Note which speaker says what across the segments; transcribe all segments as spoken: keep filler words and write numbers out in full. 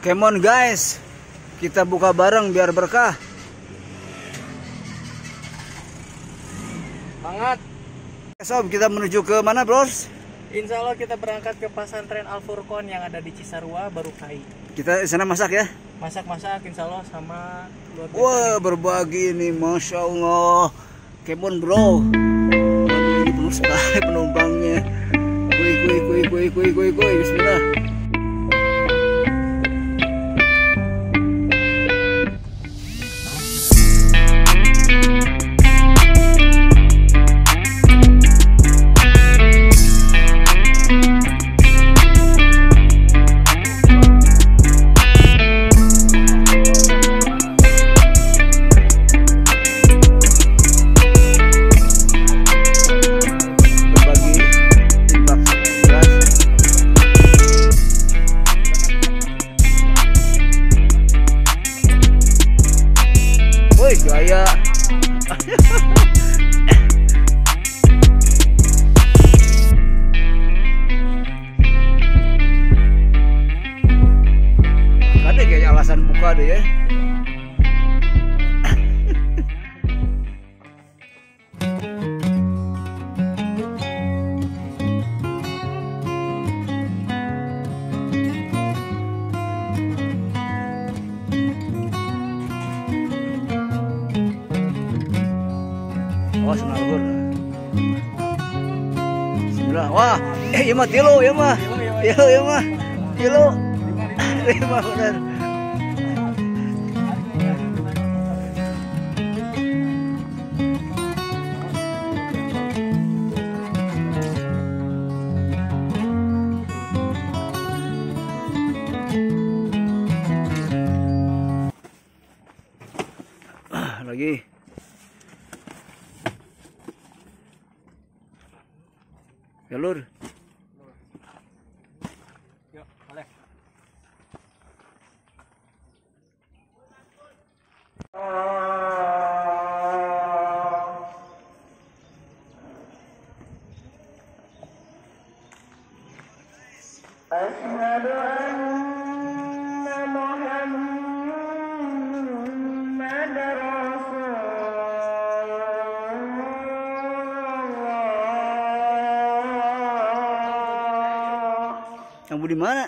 Speaker 1: Come on guys, kita buka bareng biar berkah.
Speaker 2: Semangat.
Speaker 1: Sob, kita menuju ke mana, bros?
Speaker 2: Insya Allah kita berangkat ke pesantren Al Furqon yang ada di Cisarua, Barukai.
Speaker 1: Kita di sana masak ya?
Speaker 2: Masak-masak insya Allah sama keluarga.
Speaker 1: Wah, berbagi nih, masya Allah. Come on bro. Waduh, ini penuh sekali penumpangnya. Kuy kuy kuy kuy kuy kuy kuy. Bismillah. Gaya. Ada kayak alasan buka deh ya. Oh, sunalhur. Bismillah. Wah, eh iya mah tilu, iya mah. Tilu, iya mah. Tilu. Lima benar. Ah, lagi. Jalur.
Speaker 2: Yuk, boleh.
Speaker 3: Asyhadu anna Muhammadar
Speaker 1: Kamu di mana?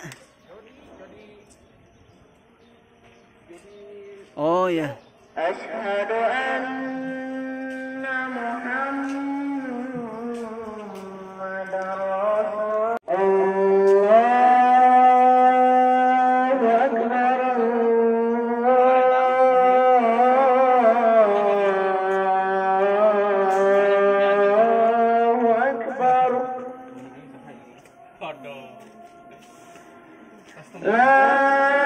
Speaker 1: Oh ya.
Speaker 3: Asyhadu anna Muhammadar Rasul. Allahu Akbar. Allahu Akbar.
Speaker 2: Aduh.
Speaker 3: La